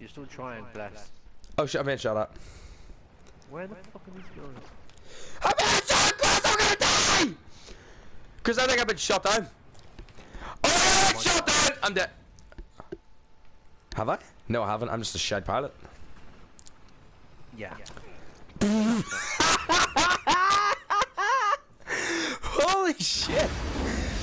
You're still trying, bless. Oh shit, I'm being shot at. Where the fuck are these guys? I'm being shot at, Chris! I'm gonna die! Chris, I think I've been shot down. Oh, I've been shot down! I'm dead. Have I? No, I haven't. I'm just a shed pilot. Yeah. Holy shit!